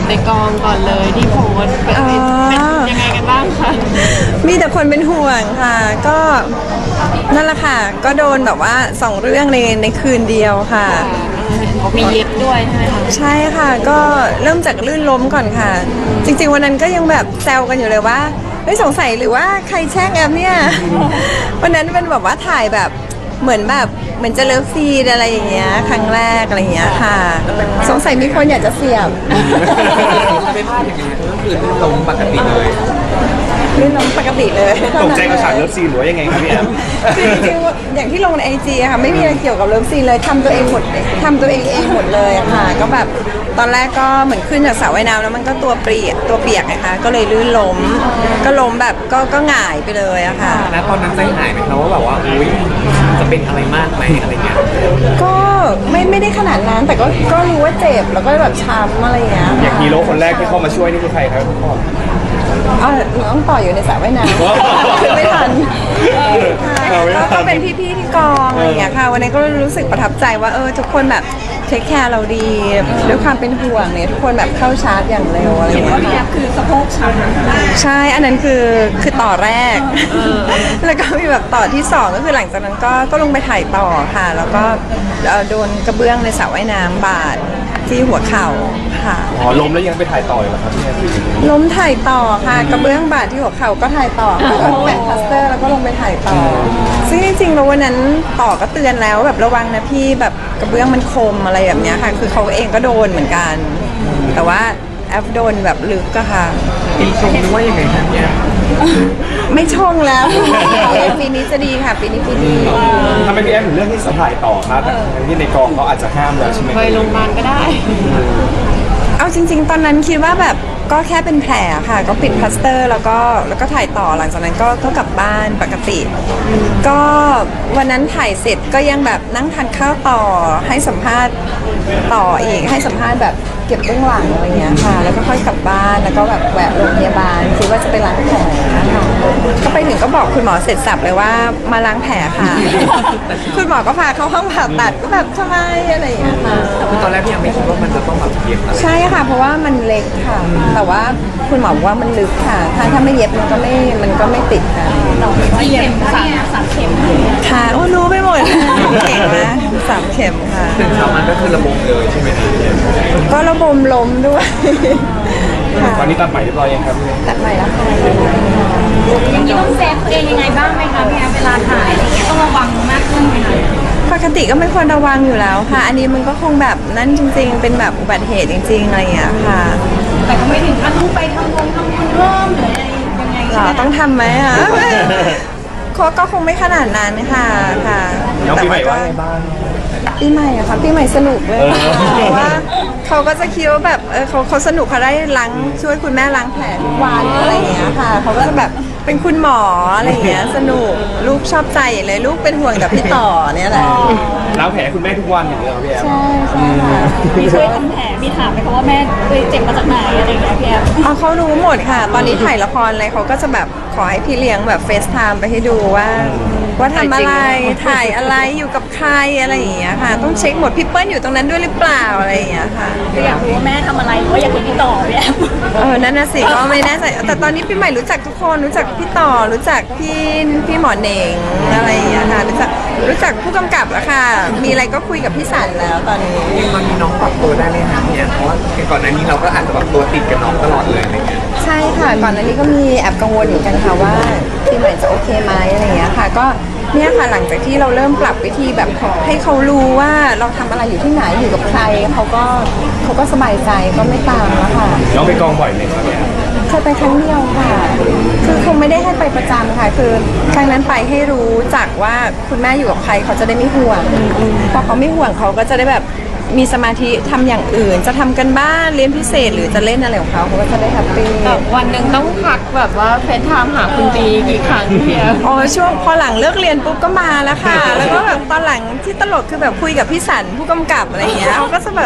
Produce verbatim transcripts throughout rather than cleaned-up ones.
ในกองก่อนเลยที่โพสต์เป็นยังไงกันบ้างคะมีแต่คนเป็นห่วงค่ะก็นั่นแหละค่ะก็โดนแบบว่าสองเรื่องในในคืนเดียวค่ะมีเย็บด้วยใช่ไหมคะใช่ค่ะก็เริ่มจากลื่นล้มก่อนค่ะจริงๆวันนั้นก็ยังแบบแซวกันอยู่เลยว่าเฮ้ยสงสัยหรือว่าใครแช่งแอมเนี่ยวันนั้นเป็นแบบว่าถ่ายแบบเหมือนแบบเหมือนจะเลิฟซีนอะไรอย่างเงี้ยครั้งแรกอะไรอย่างเงี้ยค่ะสงสัยมีคนอยากจะเสียบไม่พลาดอย่างเงี้ยก็คือลื่นล้มปกติเลยลื่นล้มปกติเลยตกใจกับฉากเลิฟซีนหรือว่ายังไงครับพี่แอมคือจริงๆอย่างที่ลงในไอจีค่ะไม่มีอะไรเกี่ยวกับเลิฟซีนเลยทำตัวเองหมดทำตัวเองเองหมดเลยค่ะก็แบบตอนแรกก็เหมือนขึ้นจากสระว่ายน้ำแล้วมันก็ตัวเปียกตัวเปียกนะคะก็เลยลื่นล้มก็ล้มแบบก็ก็หงายไปเลยอะค่ะแล้วตอนนั้นใจหายไหมคะว่าแบบว่าอุ้ยจะเป็นอะไรมากไหมอะไรเงี้ยก็ไม่ไม่ได้ขนาดนั้นแต่ก็ก็รู้ว่าเจ็บแล้วก็แบบช้ำอะไรอย่างเงี้ยอย่างฮีโร่คนแรกที่เข้ามาช่วยนี่คือใครครับคุณพ่ออ๋อต้องต่ออยู่ในสระว่ายน้ำคือไม่ทันแล้วก็เป็นพี่ๆที่กองอะไรอย่างเงี้ยค่ะวันนี้ก็รู้สึกประทับใจว่าเออทุกคนแบบเทคแคร์เราดีด้วยความเป็นห่วงเนี่ยทุกคนแบบเข้าชาร์จอย่างเร็วอะไรอย่างเงี้ยค่ะคือสะโพกช้ำใช่อันนั้นคือคือต่อแรกแล้วก็มีแบบต่อที่สองก็คือหลังจากนั้นก็ก็ลงไปถ่ายต่อค่ะแล้วก็โดนกระเบื้องในสระว่ายน้ำบาดที่หัวเข่าค่ะอ๋อล้มแล้วยังไปถ่ายต่ออยู่เหรอครับพี่แอมล้มถ่ายต่อค่ะกระเบื้องบาดที่หัวเข่าก็ถ่ายต่อแล้วก็แปะพลาสเตอร์แล้วก็ลงไปถ่ายต่อซึ่งจริงๆแล้ววันนั้นต่อก็เตือนแล้วแบบระวังนะพี่แบบกระเบื้องมันคมอะไรแบบนี้ค่ะคือเขาเองก็โดนเหมือนกันแต่ว่าแอฟโดนแบบลึกก็ค่ะปีชงหรือว่ายังไงครับเนี่ยไม่ชงแล้วปีนี้จะดีค่ะปีนี้ปีนี้ทำไมพี่แอมถึงเรื่องที่สถ่ายต่อครับที่ในกองเขาอาจจะห้ามแล้วใช่ไหมไปโรงพยาบาลก็ได้เอาจริงๆตอนนั้นคิดว่าแบบก็แค่เป็นแผลค่ะก็ปิดพลาสเตอร์แล้วก็แล้วก็ถ่ายต่อหลังจากนั้นก็ก็กลับบ้านปกติก็วันนั้นถ่ายเสร็จก็ยังแบบนั่งทานข้าวต่อให้สัมภาษณ์ต่ออีกให้สัมภาษณ์แบบเก็บเบื้องหลังอะไรเงี้ยค่ะแล้วก็ค่อยกลับบ้านแล้วก็แบบแวะโรงพยาบาลคิดว่าจะไปล้างแผลนะคะก็ไปถึงก็บอกคุณหมอเสร็จสับเลยว่ามาล้างแผลค่ะคุณหมอก็พาเข้าห้องผ่าตัดก็แบบทำไมอะไรอย่างเงี้ยค่ะตอนแรกพี่ยังไม่คิดว่ามันจะต้องแบบเย็บอะไรใช่ค่ะเพราะว่ามันเล็กค่ะแต่ว่าคุณหมอบอกว่ามันลึกค่ะถ้าถ้าไม่เย็บมันก็ไม่มันก็ไม่ติดค่ะไม่เย็บสามสามเข็มค่ะโอ้รู้ไปหมดเก่งนะสามเข็มค่ะตื่นเช้ามันก็คือระบมเลยใช่ไหมก็ระบมล้มด้วยตอนนี้ตัดใหม่เรียบร้อยยังครับตัดใหม่แล้วค่ะอย่างนี้ต้องเซฟตัวเองยังไงบ้างไหมคะพี่แอมเวลาถ่ายอะไรเงี้ยต้องระวังมากขึ้นไหมคะปกติก็ไม่ควรระวังอยู่แล้วค่ะอันนี้มันก็คงแบบนั่นจริงๆเป็นแบบอุบัติเหตุจริงๆอะไรอย่างเงี้ยค่ะแต่ก็ไม่ถึงขั้นต้องไปทำวงทำบุญเพิ่มหรืออะไรยังไงหรอต้องทำไหมอ่ะก็คงไม่ขนาดนั้นค่ะค่ะน้องปีใหม่ว่าไงบ้างปีใหม่อะค่ะปีใหม่สนุกเลยเพราะว่าเขาก็จะคิดว่าแบบเออเขาเขาสนุกเขาได้ล้างช่วยคุณแม่ล้างแผลทุกวันอะไรอย่างเงี้ยค่ะเขาก็จะแบบเป็นคุณหมออะไรอย่างเงี้ยสนุกลูกชอบใจเลยลูกเป็นห่วงกับพี่ต่อเนี่ยแหละล้างแผลคุณแม่ทุกวันอย่างเงี้ยพี่แอมใช่ใช่ค่ะมีช่วยทำแผลมีถามไหมคะว่าแม่ไปเจ็บมาจากไหนอะไรอย่างเงี้ยพี่แอมอ๋อเขารู้หมดค่ะตอนนี้ถ่ายละครอะไรเขาก็จะแบบขอให้พี่เลี้ยงแบบเฟซไทม์ไปให้ดูว่าว่าทำอะไรถ่ายอะไรอยู่กับใครอะไรอย่างเงี้ยค่ะต้องเช็คหมดพี่เปิ้ลอยู่ตรงนั้นด้วยหรือเปล่าอะไรอย่างเงี้ยค่ะก็อยากรู้ว่าแม่ทำอะไรเพราะอยากเห็นพี่ต่อพี่แอมเออนั่นน่ะสิก็ไม่แน่ใจแต่ตอนนี้พี่ใหม่รู้จักทุกคนรู้จักพี่ต่อรู้จักพี่พี่หมอเหน่งอะไรอย่างเงี้ยค่ะรู้จักรู้จักผู้กำกับแล้วค่ะมีอะไรก็คุยกับพี่สันแล้วตอนนี้ตอนนี้น้องปรับตัวได้ไหมคะเนี่ยเพราะว่าก่อนหน้านี้เราก็อาจจะปรับตัวติดกับน้องตลอดเลยอะไรเงี้ยใช่ค่ะก่อนหน้านี้ก็มีแอบกังวลอยู่กันค่ะว่าพี่ใหม่จะโอเคไหมอะไรอย่างเงี้ยค่ะก็เนี่ยค่ะหลังจากที่เราเริ่มปรับวิธีแบบให้เขารู้ว่าเราทำอะไรอยู่ที่ไหนอยู่กับใครเขาก็เขาก็สบายใจก็ไม่ตามแล้วค่ะน้องไปกองบ่อยไหมครับเนี่ยเคยไปครั้งเดียวค่ะคือคงไม่ได้ให้ไปประจำค่ะคือครั้งนั้นไปให้รู้จักว่าคุณแม่อยู่กับใครเขาจะได้ไม่ห่วงพอเขาไม่ห่วงเขาก็จะได้แบบมีสมาธิทำอย่างอื่นจะทำกันบ้านเรียนพิเศษหรือจะเล่นอะไรของเขาเขาก็จะได้แฮปปี้วันหนึ่งต้องพักแบบว่าเฟซไทม์หาคุณตีกี่ครั้งพี่แอมอ๋อช่วงพอหลังเลิกเรียนปุ๊บก็มาแล้วค่ะแล้วก็แบบตอนหลังที่ตลกคือแบบคุยกับพี่สันผู้กำกับอะไรอย่างเงี้ยเขาก็จะแบบ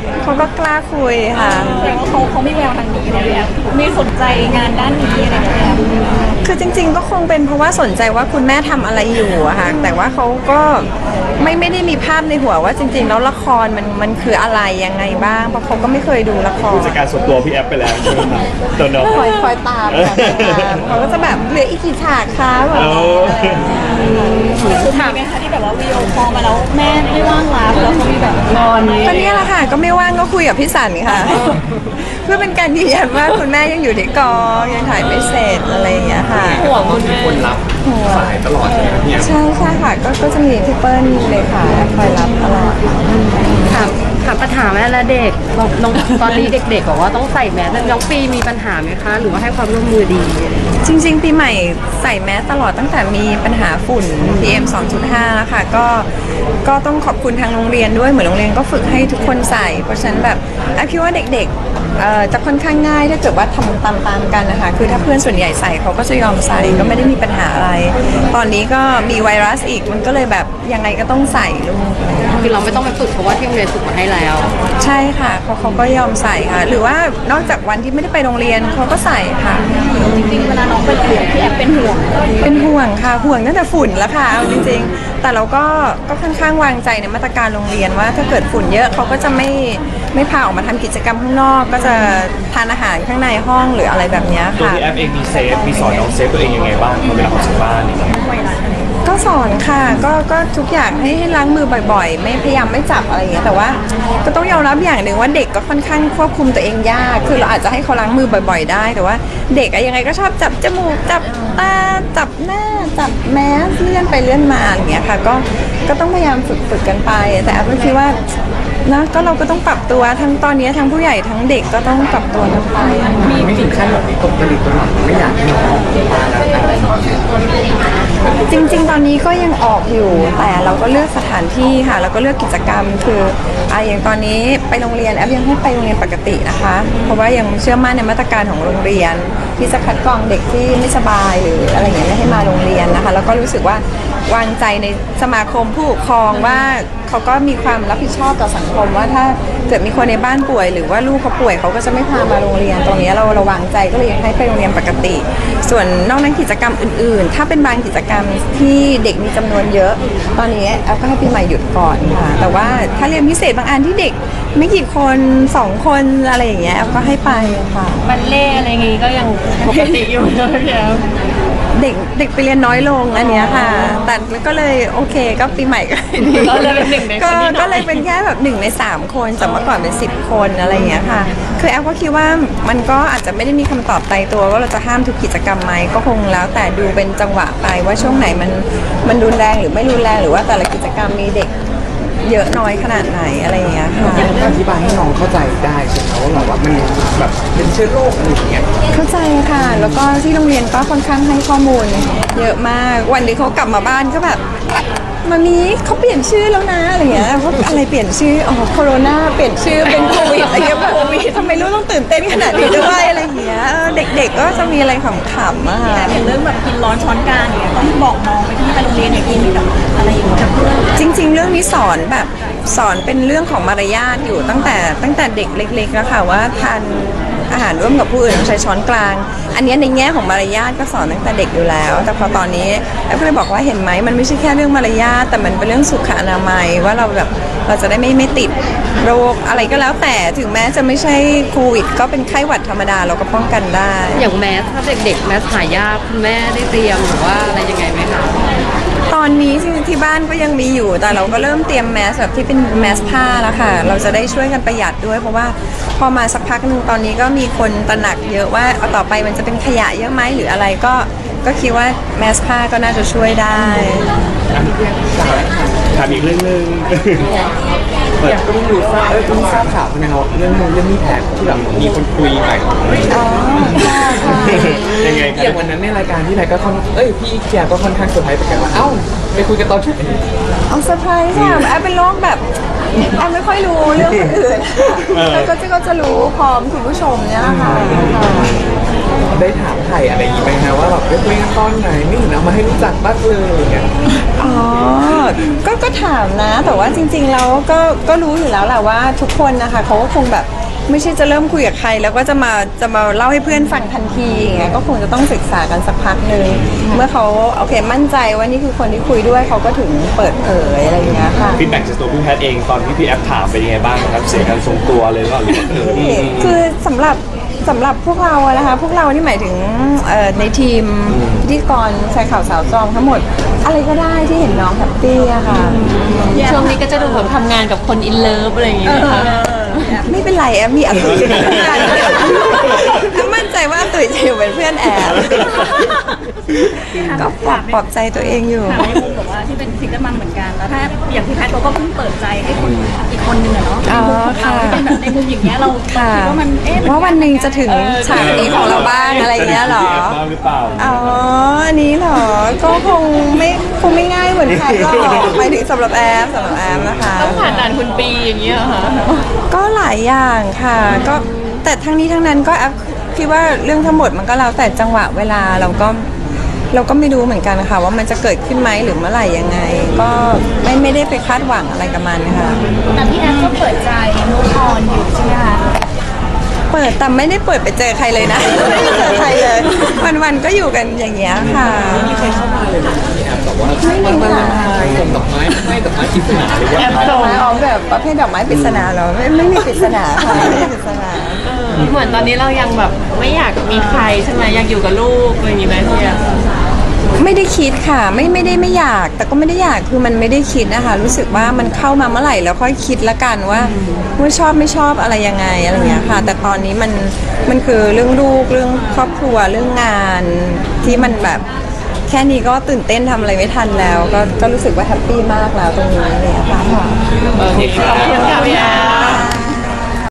เขาก็กล้าคุยค่ะแสดงว่าเขาเขามีแววทางนี้เลยอะมีสนใจงานด้านนี้อะไรอย่างเงี้ยคือจริงๆก็คงเป็นเพราะว่าสนใจว่าคุณแม่ทำอะไรอยู่อะค่ะแต่ว่าเขาก็ไม่ไม่ได้มีภาพในหัวว่าจริงๆแล้วละครมันมันคืออะไรยังไงบ้างเพราะเขาก็ไม่เคยดูละครผู้จัดการส่วนตัวพี่แอฟไปแล้วใช่ไหมครับตัวน้องคอยคอยตามค่ะคอยตามเขาก็จะแบบเหลืออีกกี่ฉากคะแบบเออคือถามไหมคะที่แบบว่าวิดีโอคอลมาแล้วแม่ไม่ว่างรับแล้วเขามีแบบงอนก็เนี่ยแหละค่ะก็ไม่ว่างก็คุยกับพี่สันค่ะ เพื่อเป็นการยืนยันว่าคุณแม่ยังอยู่ที่กองยังถ่ายไม่เสร็จอะไรอย่างเงี้ยค่ะห่วงคุณมีคนรับสายตลอดเลยนะพี่แอฟใช่ใช่ค่ะก็ก็จะมีพี่เปิ้ลเลยค่ะคอยรับตลอดถามถามปัญหาแม่และเด็กบอกน้องตอนนี้เด็กๆบอกว่าต้องใส่แมสน้องปีมีปัญหาไหมคะ หรือว่าให้ความร่วมมือดีจริงๆปีใหม่ใส่แมสตลอดตั้งแต่มีปัญหาฝุ่น พี เอ็ม สองจุดห้า แล้วค่ะก็ก็ต้องขอบคุณทางโรงเรียนด้วยเหมือนโรงเรียนก็ฝึกให้ทุกคนใส่เพราะฉะนั้นแบบแอบคิดว่าเด็กๆเอ่อจะค่อนข้างง่ายถ้าเกิดว่าทำตามๆกันนะคะคือถ้าเพื่อนส่วนใหญ่ใส่เขาก็จะยอมใส่ก็ไม่ได้มีปัญหาอะไร ตอนนี้ก็มีไวรัสอีกมันก็เลยแบบยังไงก็ต้องใส่ลูกคือเราไม่ต้องไปฝึกเพราะว่าที่โรงเรียนฝึกมาให้แล้วใช่ค่ะเขาเขาก็ยอมใส่ค่ะ หรือว่านอกจากวันที่ไม่ได้ไปโรงเรียนเขาก็ใส่ค่ะจริงๆเวลาน้องเป็นห่วงพี่แอบเป็นห่วงเป็นห่วงค่ะห่วงตั้งแต่ฝุ่นแล้วค่ะเอาจริงๆ แต่เราก็ก็ค่อนข้างวางใจในมาตรการโรงเรียนว่าถ้าเกิดฝุ่นเยอะเขาก็จะไม่ไม่พาออกมาทำกิจกรรมข้างนอก ก็จะทานอาหารข้างในห้องหรืออะไรแบบเนี้ยตัวค่ะพี่แอฟเองมีเซฟมีสอนน้องเซฟตัวเองยังไงบ้างเวลาออกจากบ้านอย่างเงี้ยก็สอนค่ะก็ก็ทุกอย่างให้ให้ล้างมือบ่อยๆ ไม่พยายามไม่จับอะไรอย่างเงี้ยแต่ว่าก็ต้องยอมรับอย่างหนึ่งว่าเด็กก็ค่อนข้างควบคุมตัวเองยากคือเราอาจจะให้เขาล้างมือบ่อยๆ ได้ แต่ว่าเด็กอะยังไงก็ชอบจับจมูกจับตาจับหน้าจับแมสเลื่อนไปเลื่อนมาอย่างเงี้ยค่ะก็ก็ต้องพยายามฝึกฝึกกันไป แต่แอฟก็คิดว่านะก็เราก็ต้องปรับตัวทั้งตอนนี้ทั้งผู้ใหญ่ทั้งเด็กก็ต้องปรับตัวกันไปมีไม่ถึงขั้นแบบนี้ตกผลิตตัวหลังไม่อยากให้น้องมาแล้วอะไรอย่างเงี้ยจริงๆ ตอนนี้ก็ยังออกอยู่ แต่เราก็เลือกสถานที่ค่ะ แล้วก็เลือกกิจกรรม คืออ่ะอย่างตอนนี้ไปโรงเรียนแอฟยังให้ไปโรงเรียนปกตินะคะ เพราะว่ายังเชื่อมั่นในมาตรการของโรงเรียน ที่จะคัดกรองเด็กที่ไม่สบายหรืออะไรอย่างเงี้ยไม่ให้มาโรงเรียนนะคะ แล้วก็รู้สึกว่าวางใจในสมาคมผู้ปกครองว่าเขาก็มีความรับผิดชอบต่อสังคมว่าถ้าเกิดมีคนในบ้านป่วย หรือว่าลูกเขาป่วยเขาก็จะไม่พามาโรงเรียน ตรงนี้เราเราวางใจก็เลยยังให้ไปโรงเรียนปกติ ส่วนนอกนั้นกิจกรรมอื่นๆ ถ้าเป็นบางกิจกรรมที่เด็กมีจำนวนเยอะ ตอนนี้แอฟก็ให้ปีใหม่หยุดก่อนค่ะ แต่ว่าถ้าเรียนพิเศษบางอันที่เด็กไม่กี่คนสองคนอะไรอย่างเงี้ยแอฟก็ให้ไปค่ะบัลเล่อะไรอย่างงี้ก็ยังปกติอยู่นะพี่แอฟเด็กเด็กไปเรียนน้อยลงอันเนี้ยค่ะ แต่ก็เลยโอเคก็ปีใหม่ก็ดีก็เลยเป็นหนึ่งในก็คนที่น้อยก็เลยเป็นแค่แบบหนึ่งในสามคนจากเมื่อก่อนเป็นสิบคนอะไรอย่างเงี้ยค่ะ คือแอฟก็คิดว่ามันก็อาจจะไม่ได้มีคำตอบตายตัวว่าเราจะห้ามทุกกิจกรรมไหมก็คงแล้วแต่ดูเป็นจังหวะไปว่าช่วงไหนมันมันรุนแรงหรือไม่รุนแรงหรือว่าแต่ละกิจกรรมมีเด็กเยอะน้อยขนาดไหนอะไรอย่างเงี้ยค่ะยังอธิบายให้น้องเข้าใจได้ใช่ไหมว่าแบบว่ามันแบบเป็นเชื้อโรคอะไรอย่างเงี้ยเข้าใจค่ะ แล้วก็ที่โรงเรียนก็ค่อนข้างให้ข้อมูลเยอะมาก วันนี้เขากลับมาบ้านก็แบบมามีเขาเปลี่ยนชื่อแล้วนะอะไรเงี้ยว่าอะไรเปลี่ยนชื่อ อ๋อโคโรนาเปลี่ยนชื่อเป็นโควิดอะไรเงี้ยแบบทำไมลูกต้องตื่นเต้นขนาดนี้ด้วยอะไรเงี้ยเออเด็กๆก็จะมีอะไรขำๆอะค่ะเห็นเรื่องแบบกินร้อนช้อนกลางอย่างเงี้ยต้องบอกน้องไปที่ไปโรงเรียนอย่างกินแบบอะไรอย่างเงี้ยกับเพื่อนจริง ๆ เรื่องนี้สอนแบบสอนเป็นเรื่องของมารยาทอยู่ตั้งแต่ตั้งแต่เด็กเล็กๆแล้วค่ะว่าทานอาหารร่วมกับผู้อื่นต้องใช้ช้อนกลาง อันนี้ในแง่ของมารยาทก็สอนตั้งแต่เด็กอยู่แล้ว แต่พอตอนนี้แอฟก็เลยบอกว่าเห็นไหมมันไม่ใช่แค่เรื่องมารยาทแต่มันเป็นเรื่องสุขอนามัยว่าเราแบบเราจะได้ไม่ไม่ติดโรคอะไรก็แล้วแต่ถึงแม้จะไม่ใช่โควิดก็เป็นไข้หวัดธรรมดาเราก็ป้องกันได้อย่างแมสถ้าเด็กๆแมสหายากคุณแม่ได้เตรียมหรือว่าอะไรยังไงไหมคะตอนนี้ที่ที่บ้านก็ยังมีอยู่แต่เราก็เริ่มเตรียมแมสแบบที่เป็นแมสผ้าแล้วค่ะเราจะได้ช่วยกันประหยัดด้วยเพราะว่าพอมาสักพักหนึ่งตอนนี้ก็มีคนตระหนักเยอะว่าเอาต่อไปมันจะเป็นขยะเยอะไหมหรืออะไรก็ก็คิดว่าแมสผ้าก็น่าจะช่วยได้ถามอีกเรื่องหนึงอยากก็ไม่รู้ทราบเออเพิ่งทราบข่าวใช่ไหมครับเรื่องนู้นเรื่องนี้แผนที่แบบมีคนคุยใหม่อ๋อค่ะค่ะยังไงคอรัย่าบงวันนั้นในรายการที่ไหนก็ค่อนเอ้ยพี่เกียร์ก็ค่อนข้างเซอร์ไพรส์เหมือนกันว่าเอ้าไปคุยกันตอนช่วงเอาเซอร์ไพรส์ค่ะแอฟเป็นโรคแบบแอฟไม่ค่อยรู้เรื่องคนอื่นแล้วก็จะก็จะรู้พร้อมคุณผู้ชมเนี่ยค่ะได้ถามไถ่อะไรอย่างงี้ไหมฮะว่าแบบคุยกันตอนไหนไม่เห็นเอามาให้รู้จักบ้างเลยอย่างเงี้ยอ๋อ ก็ก็ถามนะ แต่ว่าจริงๆแล้วก็ก็รู้อยู่แล้วแหละว่าทุกคนนะคะเขาก็คงแบบไม่ใช่จะเริ่มคุยกับใคร แล้วก็จะมาจะมาเล่าให้เพื่อนฟังทันทีอย่างเงี้ยก็คงจะต้องศึกษากันสักพักหนึ่งเมื่อเขาโอเคมั่นใจว่านี่คือคนที่คุยด้วยเขาก็ถึงเปิดเผยอะไรอย่างเงี้ยค่ะฟีดแบ็กจากตัวพี่แพทย์เองตอนที่พี่แอฟถามเป็นยังไงบ้างครับเสียการทรงตัวเลยว่าหรือว่าเออคือสำหรับสำหรับพวกเราอะนะคะพวกเรานี่หมายถึงเอ่อในทีมพิธีกรชายข่าวสาวจองทั้งหมด อะไรก็ได้ที่เห็นน้องแฮปปี้อะค่ะช่วงนี้ก็จะดูแบบทำงานกับคนอินเลิฟอะไรอย่างเงี้ยค่ะไม่เป็นไรแอมมีอัตุยอยู่ในงานแอมมั่นใจว่าอัตุยจะอยู่เป็นเพื่อนแอมก็ปลอบปลอบใจตัวเองอยู่ถามในมุมแบบว่าที่เป็นซิงเกิลมัมเหมือนกัน แล้วถ้าอย่างพี่แพทย์เขาก็เพิ่งเปิดใจให้คนอีกคนนึงอะเนาะในมุมของเราที่เป็นแบบในมุมอย่างเงี้ยเราค่ะคิดว่ามันเอ๊ะว่าวันหนึ่งจะถึงฉากนี้ของเราบ้างอะไรอย่างเงี้ยเหรอพี่แอฟบ้างหรือเปล่าอ๋อ อันนี้เหรอ ก็คงไม่คงไม่ง่ายเหมือนใครหรอกหมายถึงสำหรับแอมสำหรับแอมนะคะต้องผ่านด่านคุณปีอย่างเงี้ยค่ะก็หลายอย่างค่ะ ก็แต่ทั้งนี้ทั้งนั้นก็แอปคิดว่าเรื่องทั้งหมดมันก็แล้วแต่จังหวะเวลาเราก็เราก็ไม่รู้เหมือนกันค่ะว่ามันจะเกิดขึ้นไหมหรือเมื่อไหร่ยังไง ก็ไม่ไม่ได้ไปคาดหวังอะไรกับมันค่ะแต่พี่แอฟก็เปิดใจมูฟออนอยู่ใช่ไหมคะเปิดแต่ไม่ได้เปิดไปเจอใครเลยนะ ไม่ได้เจอใครเลย วันๆก็อยู่กันอย่างเงี้ยค่ะไม่เคยเข้ามาเลยนะพี่แอฟแบบว่าวันวาเลนไทน์ส่งดอกไม้ให้ดอกไม้ปริศนาหรือว่าดอกไม้ออกแบบประเภทดอกไม้ปริศนาเหรอไม่ไม่มีปริศนาค่ะไม่มีปริศนาเหมือนตอนนี้เรายังแบบไม่อยากมีใครใช่ไหมอยากอยู่กับลูกอะไรอย่างงี้ไหมพี่แอฟไม่ได้คิดค่ะไม่ไม่ได้ไม่อยาก แต่ก็ไม่ได้อยากคือมันไม่ได้คิดนะคะรู้สึกว่ามันเข้ามาเมื่อไหร่แล้วค่อยคิดละกันว่าว่าชอบไม่ชอบอะไรยังไงอะไรอย่างเงี้ยค่ะ แต่ตอนนี้มันมันคือเรื่องลูกเรื่องครอบครัวเรื่องงานที่มันแบบแค่นี้ก็ตื่นเต้นทำอะไรไม่ทันแล้ว ก็ก็รู้สึกว่าแฮปปี้มากแล้วตรงนี้เลยอะค่ะโอเคขอบคุณค่ะพี่แอฟ